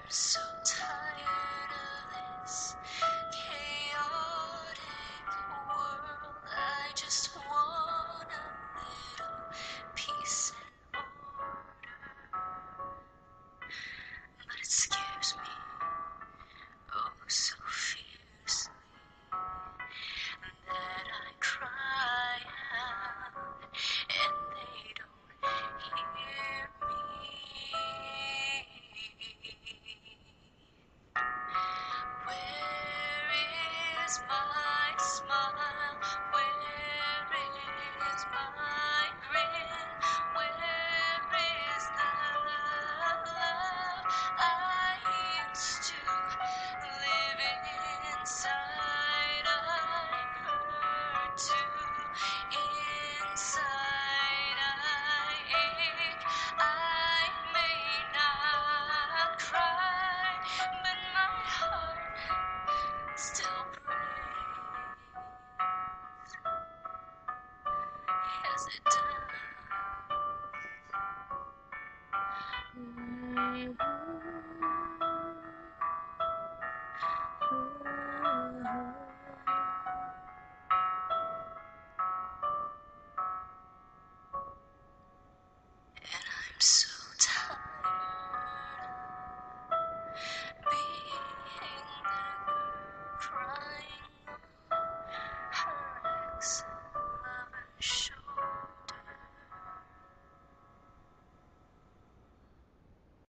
so tired of this chaotic world. I just want a little peace and order. But it scares me oh so fiercely that I cry out and they don't hear me. Where is my smile? Where is my grin? Where is the love I used to live inside? I hurt too. Inside I ache. I may not cry, but my heart still breaks as it and I'm so tired of being the girl crying on her ex-lover's shoulder.